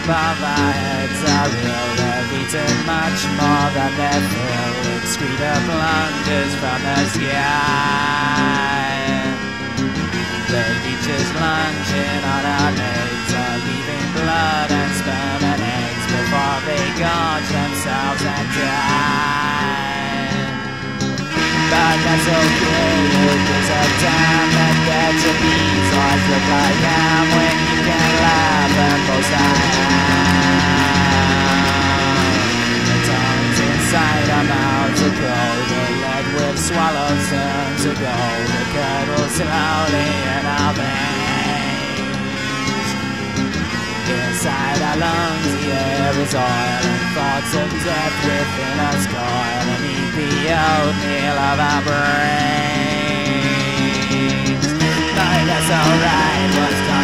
above our heads are real. They've eaten much more than their fill. Excreta plungers from the sky. The leeches lunging on our legs are leaving blood and sperm and eggs before they gorge themselves and die. But that's okay, you deserve time and get your bees. Eyes look like ham when you can laugh and boast I am. The tongues inside our mouths are cold. The lead we've swallowed turn to gold. The curdle slowly in our veins. Inside our lungs the air is oil, and thoughts of death within us coil and eat the oatmeal of our brains. But that's alright, what's